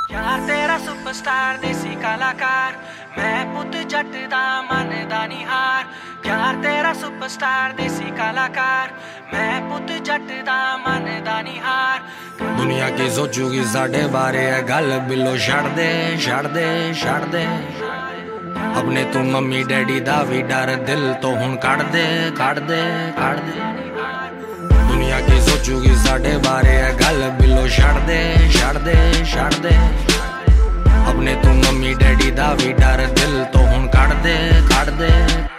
यार तेरा सुपरस्टार देसी कलाकार, मैं पुत जट दा मन दा निहार। यार तेरा सुपरस्टार देसी कलाकार, मैं पुत जट दा मन दा निहार। दुनिया की सोचूगी साढ़े बारे है गल बिलो छड़ दे छड़ दे छड़ दे। अपने तू मम्मी डैडी दा भी डर दिल तो हुण कढ़ दे कढ़ दे कढ़ दे। दुनिया की सोचूगी साढ़े बारे है गल बिलो छड़ दे छड़ दे छड़ दे। अपने तू मम्मी डैडी दा भी डर दिल तो हुण कढ़ दे कढ़ दे।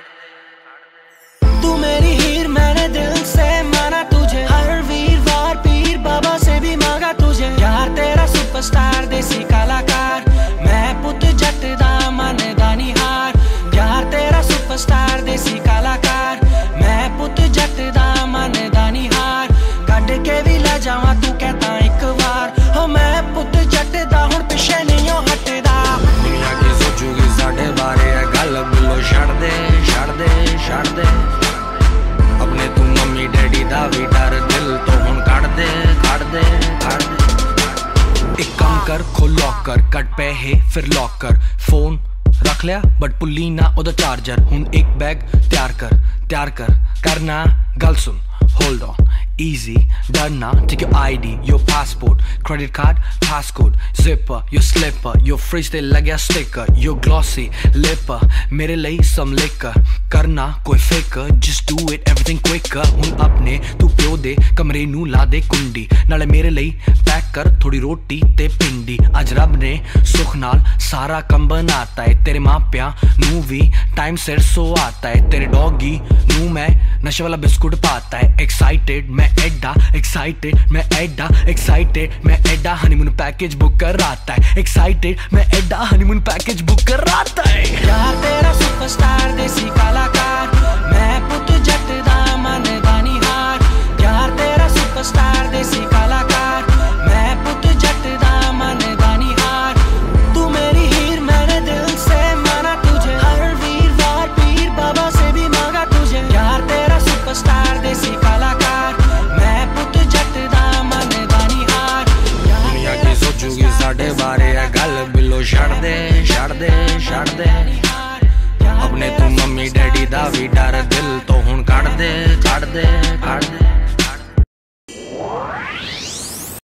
तू मेरी हीर मैंने दिल से माना तुझे, हर वीरवार पीर बाबा से भी मांगा तुझे। यार तेरा सुपरस्टार देसी कलाकार, मैं पुत जट दा मन दा निहार। यार तेरा सुपरस्टार देसी कलाकार, मैं पुत जट दा मन दा निहार। कड के भी ले जावा तू कहता एक बार, हो मैं पुत जट दा हुण पिछे नहीं हो हटदा। दुनिया की सोचूगी साढ़े बारे है गल बिलो छड़ दे छड़ दे छड़ दे। अपने तू मम्मी डैडी दा भी डर दिल तो हुण कढ़ दे कढ़ दे कढ़ दे। एक काम कर खोल लॉकर, कट पैहे फिर लॉक कर। फोन रख लिया बट पुल्ली ना ओदा चार्जर। हुण एक बैग तैयार कर करना गल सुन। Hold on, easy, done now. Take your ID, your passport, credit card, passcode, zipper, your slipper, your fridge ते लग्या sticker, your glossy lipper, मेरे लिए some liquor, करना कोई फिकर, just do it, everything quicker। हुन अपने तू प्यो दे कमरे नू ला दे कुंडी, नाले मेरे लिए पैक कर थोड़ी रोटी ते पिंडी। अज रब ने सुख नाल सारा कम बनाता है, तेरे माँ प्या नू भी टाइम सिर सो आता है। तेरे डॉगी नू मैं नशे वाला बिस्कुट पाता है। एक्साइटेड मैं एडा एक्साइटेड मैं एडा एक्साइटेड मैं एडा हनीमून पैकेज बुक कर आता है। एक्साइटेड मैं एडा हनीमून पैकेज बुक कर आता है। यार तेरा सुपरस्टार देसी कलाकार, मैं पुत जट दा मन दा निहार। यार तेरा सुपरस्टार देसी कलाकार, मैं पुत जट दा मन दा निहार। तू मेरी हीर मैंने दिल से माना तुझे, हर वीरवार पीर बाबा से भी मांगा तुझे। यार तेरा सुपरस्टार देसी कलाकार, मैं पुत जट दा मन दा निहार। दुनिया की सोचूगी साढ़े बारे है गल बिलो छड़ दे छड़ दे छड़ दे।